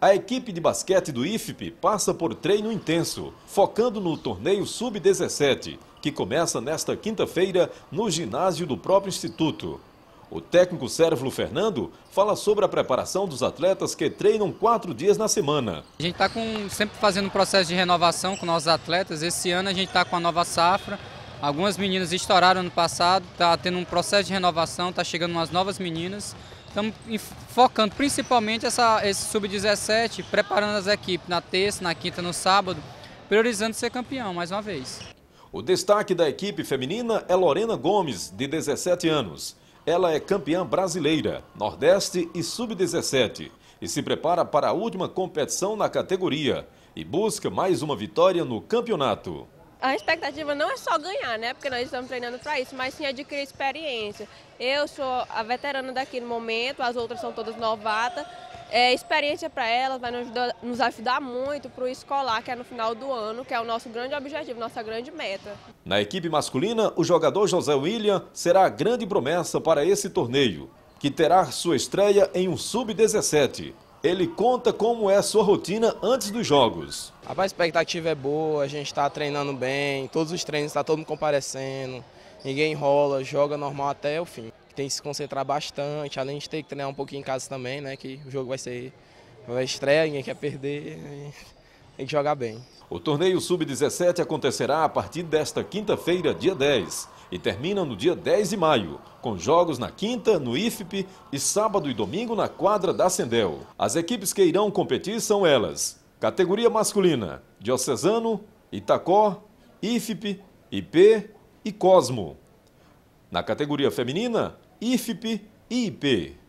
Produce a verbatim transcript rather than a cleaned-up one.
A equipe de basquete do I F P passa por treino intenso, focando no torneio sub dezessete, que começa nesta quinta-feira no ginásio do próprio instituto. O técnico Sérvulo Fernando fala sobre a preparação dos atletas que treinam quatro dias na semana. A gente está sempre fazendo um processo de renovação com nossos atletas. Esse ano a gente está com a nova safra. Algumas meninas estouraram ano passado, está tendo um processo de renovação, está chegando umas novas meninas. Estamos focando principalmente essa, esse sub dezessete, preparando as equipes na terça, na quinta, no sábado, priorizando ser campeão mais uma vez. O destaque da equipe feminina é Lorena Gomes, de dezessete anos. Ela é campeã brasileira, Nordeste e sub dezessete e se prepara para a última competição na categoria e busca mais uma vitória no campeonato. A expectativa não é só ganhar, né? Porque nós estamos treinando para isso, mas sim adquirir experiência. Eu sou a veterana daqui no momento, as outras são todas novatas. É, experiência para elas vai nos ajudar, nos ajudar muito para o escolar, que é no final do ano, que é o nosso grande objetivo, nossa grande meta. Na equipe masculina, o jogador José William será a grande promessa para esse torneio, que terá sua estreia em um sub dezessete. Ele conta como é sua rotina antes dos jogos. A expectativa é boa, a gente está treinando bem, todos os treinos está todo mundo comparecendo, ninguém enrola, joga normal até o fim. Tem que se concentrar bastante, além de ter que treinar um pouquinho em casa também, né? Que o jogo vai ser vai estreia, ninguém quer perder, tem que jogar bem. O torneio sub dezessete acontecerá a partir desta quinta-feira, dia dez, e termina no dia dez de maio, com jogos na quinta, no I F P, e sábado e domingo na quadra da Sendel. As equipes que irão competir são elas: categoria masculina, Diocesano, Itacó, I F P, I P e Cosmo. Na categoria feminina, I F P e I P.